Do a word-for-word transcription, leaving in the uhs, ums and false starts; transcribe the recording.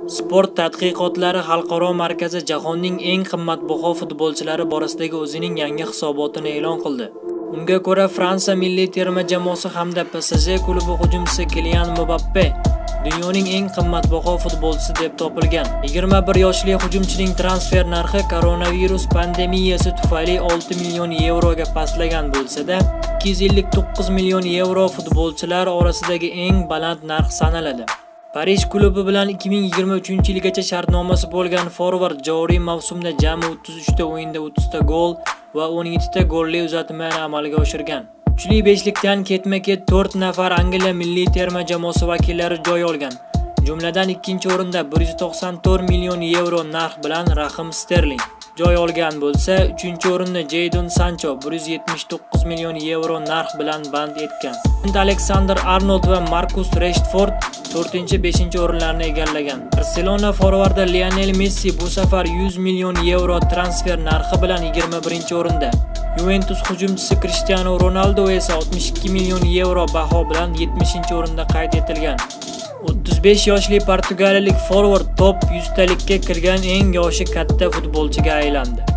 Sport tadqiqotlari xalqaro markazi jahonning eng qimmatbaho futbolchilari borasidagi o'zining yangi hisobotini e'lon qildi. Unga ko'ra, Fransiya milliy terma jamoasi hamda P S G klubi hujumchisi Kylian Mbappe dunyoning eng qimmatbaho futbolchisi deb topilgan. yigirma bir yoshli hujumchining transfer narxi koronavirus pandemiyasi tufayli olti million yevroga pastlagan bo'lsa-da, ikki yuz ellik to'qqiz million yevro futbolchilar orasidagi eng baland narx sanaladi. Parij klubi bilan ikki ming yigirma uchinchi yilgacha shartnomasi bo'lgan forvard joriy mavsumda jami o'ttiz uch ta o'yinda o'ttiz ta gol va o'n yetti ta golli uzatmani amalga oshirgan. Kuchli beshlikdan ketma-ket to'rt nafar Angliya milliy terma jamoasi vakillari joy olgan. Jumladan ikkinchi o'rinda bir yuz to'qson to'rt million yevro narx bilan Rahim Sterling joy olgan bo'lsa, uchinchi o'rinda Jadon Sancho bir yuz yetmish to'qqiz million yevro narx bilan band etgan. Alexander Arnold va Marcus Rashford to'rtinchi beshinchi o'rinlarni egallagan. Barselona forvardi Lionel Messi bu safar yuz million yevro transfer narxi bilan yigirma birinchi o'rinda. Juventus hujumchisi Cristiano Ronaldo esa oltmish ikki million yevro baho bilan yetmishinchi o'rinda qayd etilgan. o'ttiz besh yoshli portugaliyalik forvard top yuz talikka kirgan eng yoshi katta futbolchiga aylandi.